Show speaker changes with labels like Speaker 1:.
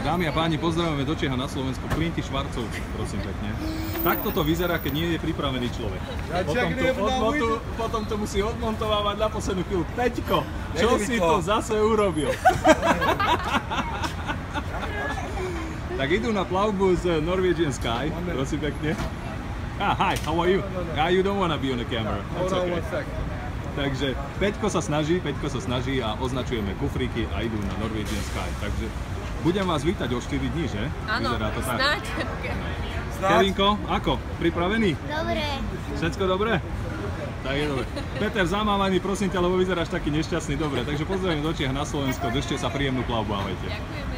Speaker 1: Dámy a páni, pozdravujeme do Čech a na Slovensku klienti Švarcovci, prosím pekne. Takto to vyzerá, keď nie je pripravený človek. Potom to musí odmontovávať na poslednú chvíľu. Peťko, čo si to zase urobil? Tak idú na plavbu z Norwegian Sky, prosím pekne. Hi, how are you? You don't wanna be on the camera. That's okay. Takže Peťko sa snaží a označujeme kufríky a idú na Norwegian Sky. Takže budem vás vítať o 4 dní, že?
Speaker 2: Áno,
Speaker 1: vyzerá to tak.
Speaker 2: snáď.
Speaker 1: Kevinko, ako? Pripravený?
Speaker 3: Dobre.
Speaker 1: Všetko dobre? Tak je dobre. Peter, zamávaj mi prosím ťa, lebo vyzeráš taký nešťastný. Dobre, takže pozdravím do Čiech na Slovensko, držte sa príjemnú plavbu, ahojte.
Speaker 2: Ďakujeme.